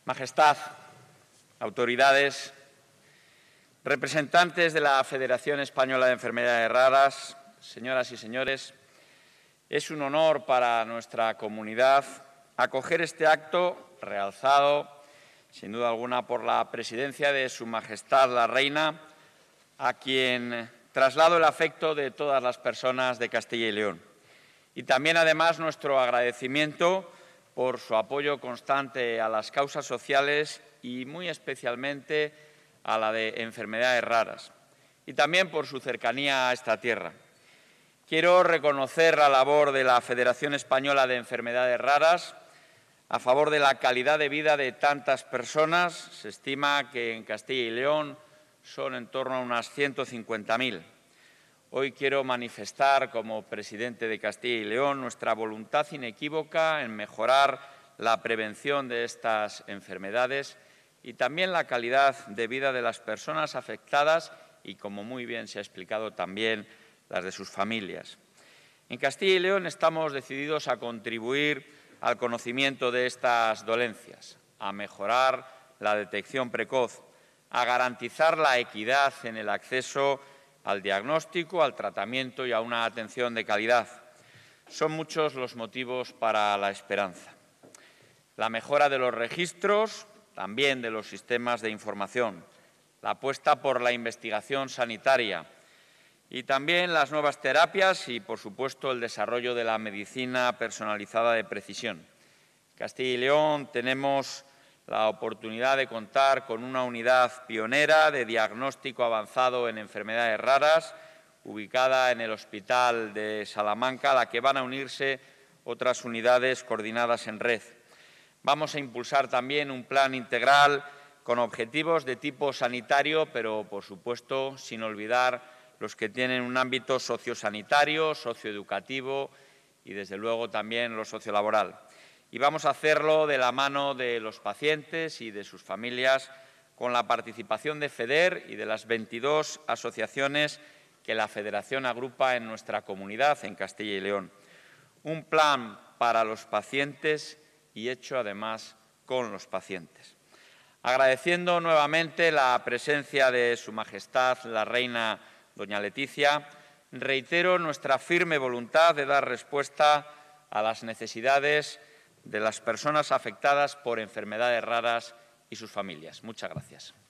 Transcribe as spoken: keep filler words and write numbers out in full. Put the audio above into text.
Majestad, autoridades, representantes de la Federación Española de Enfermedades Raras, señoras y señores, es un honor para nuestra comunidad acoger este acto realzado, sin duda alguna, por la presidencia de Su Majestad la Reina, a quien traslado el afecto de todas las personas de Castilla y León. Y también, además, nuestro agradecimiento por su apoyo constante a las causas sociales y, muy especialmente, a la de enfermedades raras, y también por su cercanía a esta tierra. Quiero reconocer la labor de la Federación Española de Enfermedades Raras a favor de la calidad de vida de tantas personas. Se estima que en Castilla y León son en torno a unas ciento cincuenta mil. Hoy quiero manifestar, como presidente de Castilla y León, nuestra voluntad inequívoca en mejorar la prevención de estas enfermedades y también la calidad de vida de las personas afectadas y, como muy bien se ha explicado, también las de sus familias. En Castilla y León estamos decididos a contribuir al conocimiento de estas dolencias, a mejorar la detección precoz, a garantizar la equidad en el acceso al diagnóstico, al tratamiento y a una atención de calidad. Son muchos los motivos para la esperanza. La mejora de los registros, también de los sistemas de información, la apuesta por la investigación sanitaria y también las nuevas terapias y, por supuesto, el desarrollo de la medicina personalizada de precisión. En Castilla y León tenemos la oportunidad de contar con una unidad pionera de diagnóstico avanzado en enfermedades raras, ubicada en el Hospital de Salamanca, a la que van a unirse otras unidades coordinadas en red. Vamos a impulsar también un plan integral con objetivos de tipo sanitario, pero, por supuesto, sin olvidar los que tienen un ámbito sociosanitario, socioeducativo y, desde luego, también lo sociolaboral. Y vamos a hacerlo de la mano de los pacientes y de sus familias, con la participación de FEDER y de las veintidós asociaciones que la Federación agrupa en nuestra comunidad, en Castilla y León. Un plan para los pacientes y hecho, además, con los pacientes. Agradeciendo nuevamente la presencia de Su Majestad la Reina doña Leticia, reitero nuestra firme voluntad de dar respuesta a las necesidades de las personas afectadas por enfermedades raras y sus familias. Muchas gracias.